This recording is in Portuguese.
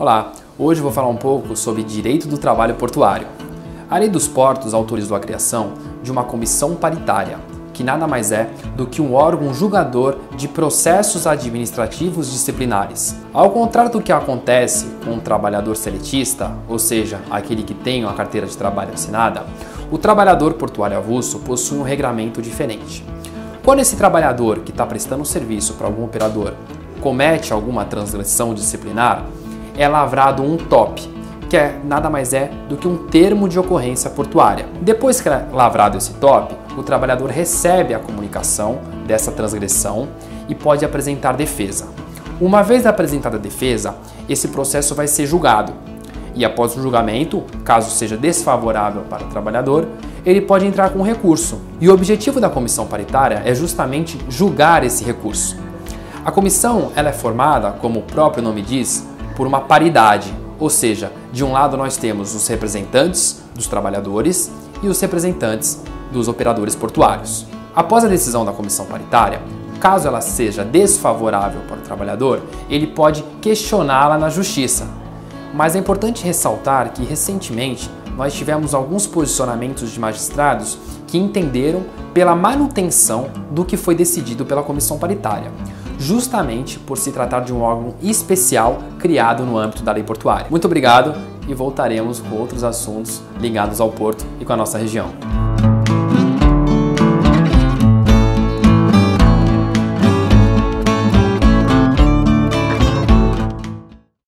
Olá, hoje eu vou falar um pouco sobre direito do trabalho portuário. A Lei dos Portos autorizou a criação de uma comissão paritária, que nada mais é do que um órgão julgador de processos administrativos disciplinares. Ao contrário do que acontece com um trabalhador seletista, ou seja, aquele que tem uma carteira de trabalho assinada, o trabalhador portuário avulso possui um regramento diferente. Quando esse trabalhador que está prestando serviço para algum operador comete alguma transgressão disciplinar, é lavrado um TOP, que nada mais é do que um termo de ocorrência portuária. Depois que é lavrado esse TOP, o trabalhador recebe a comunicação dessa transgressão e pode apresentar defesa. Uma vez apresentada a defesa, esse processo vai ser julgado. E após o julgamento, caso seja desfavorável para o trabalhador, ele pode entrar com recurso. E o objetivo da comissão paritária é justamente julgar esse recurso. A comissão ela é formada, como o próprio nome diz, por uma paridade, ou seja, de um lado nós temos os representantes dos trabalhadores e os representantes dos operadores portuários. Após a decisão da comissão paritária, caso ela seja desfavorável para o trabalhador, ele pode questioná-la na justiça. Mas é importante ressaltar que recentemente nós tivemos alguns posicionamentos de magistrados que entenderam pela manutenção do que foi decidido pela comissão paritária, justamente por se tratar de um órgão especial criado no âmbito da lei portuária. Muito obrigado e voltaremos com outros assuntos ligados ao porto e com a nossa região.